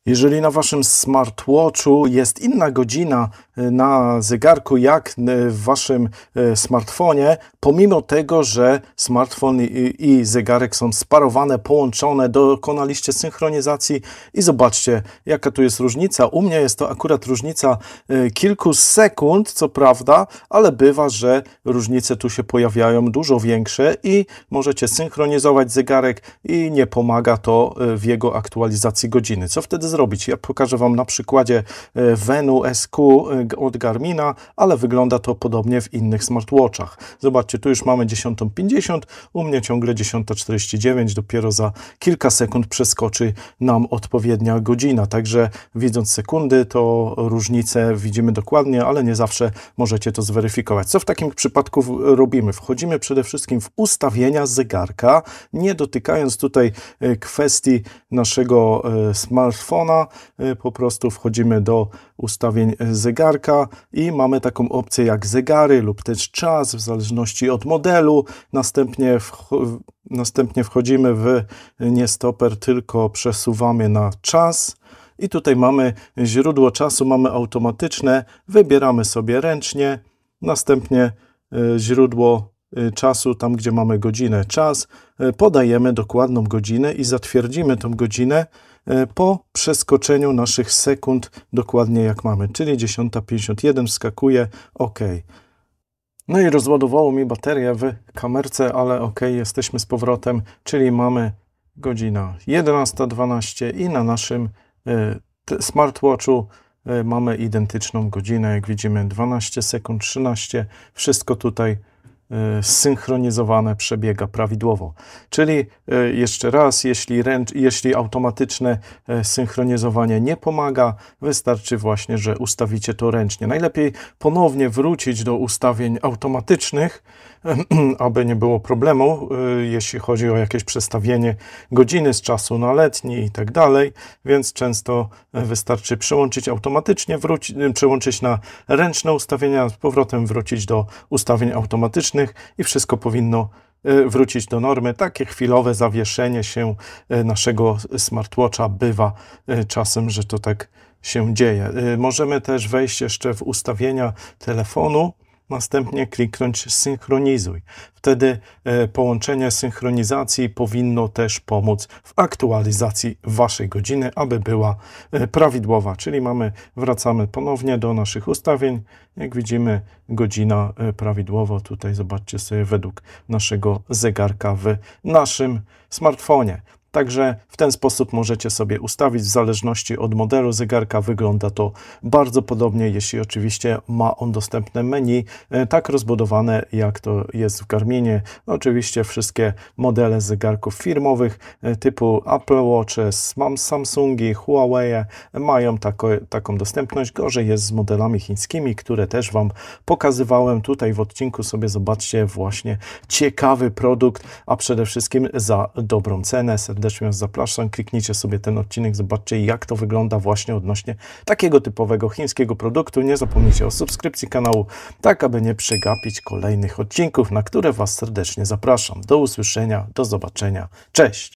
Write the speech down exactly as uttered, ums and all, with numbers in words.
Jeżeli na waszym smartwatchu jest inna godzina na zegarku jak w waszym smartfonie, pomimo tego, że smartfon i, i zegarek są sparowane, połączone, dokonaliście synchronizacji i zobaczcie, jaka tu jest różnica. U mnie jest to akurat różnica kilku sekund, co prawda, ale bywa, że różnice tu się pojawiają dużo większe i możecie synchronizować zegarek i nie pomaga to w jego aktualizacji godziny. Co wtedy zrobić? Ja pokażę wam na przykładzie Venu S Q od Garmina, ale wygląda to podobnie w innych smartwatchach. Zobaczcie, tu już mamy dziesiątą pięćdziesiąt, u mnie ciągle dziesiąta czterdzieści dziewięć, dopiero za kilka sekund przeskoczy nam odpowiednia godzina. Także widząc sekundy, to różnice widzimy dokładnie, ale nie zawsze możecie to zweryfikować. Co w takim przypadku robimy? Wchodzimy przede wszystkim w ustawienia zegarka, nie dotykając tutaj kwestii naszego smartfona, po prostu wchodzimy do ustawień zegarka i mamy taką opcję jak zegary lub też czas, w zależności od modelu. Następnie, wch- następnie wchodzimy w nie stoper, tylko przesuwamy na czas. I tutaj mamy źródło czasu, mamy automatyczne, wybieramy sobie ręcznie, następnie źródło czasu, tam gdzie mamy godzinę, czas, podajemy dokładną godzinę i zatwierdzimy tą godzinę po przeskoczeniu naszych sekund dokładnie jak mamy, czyli dziesiąta pięćdziesiąt jeden wskakuje, OK. No i rozładowało mi baterię w kamerce, ale OK, jesteśmy z powrotem, czyli mamy godzina jedenasta dwanaście i na naszym y, smartwatchu y, mamy identyczną godzinę, jak widzimy dwanaście sekund, trzynaście, wszystko tutaj zsynchronizowane, przebiega prawidłowo. Czyli jeszcze raz, jeśli, ręcz, jeśli automatyczne synchronizowanie nie pomaga, wystarczy właśnie, że ustawicie to ręcznie. Najlepiej ponownie wrócić do ustawień automatycznych, aby nie było problemu, jeśli chodzi o jakieś przestawienie godziny z czasu na letni i tak dalej, więc często wystarczy przełączyć automatycznie, wrócić, przełączyć na ręczne ustawienia, z powrotem wrócić do ustawień automatycznych i wszystko powinno wrócić do normy. Takie chwilowe zawieszenie się naszego smartwatcha bywa czasem, że to tak się dzieje. Możemy też wejść jeszcze w ustawienia telefonu, następnie kliknąć synchronizuj. Wtedy e, połączenie synchronizacji powinno też pomóc w aktualizacji waszej godziny, aby była e, prawidłowa. Czyli mamy, wracamy ponownie do naszych ustawień. Jak widzimy, godzina e, prawidłowo. Tutaj zobaczcie sobie według naszego zegarka w naszym smartfonie. Także w ten sposób możecie sobie ustawić, w zależności od modelu zegarka wygląda to bardzo podobnie, jeśli oczywiście ma on dostępne menu, tak rozbudowane jak to jest w Garminie. Oczywiście wszystkie modele zegarków firmowych typu Apple Watch, Samsungi, Huawei mają tako, taką dostępność. Gorzej jest z modelami chińskimi, które też wam pokazywałem tutaj w odcinku. Sobie zobaczcie, właśnie ciekawy produkt, a przede wszystkim za dobrą cenę. Serdecznie was zapraszam, kliknijcie sobie ten odcinek, zobaczcie jak to wygląda właśnie odnośnie takiego typowego chińskiego produktu. Nie zapomnijcie o subskrypcji kanału, tak aby nie przegapić kolejnych odcinków, na które was serdecznie zapraszam. Do usłyszenia, do zobaczenia, cześć!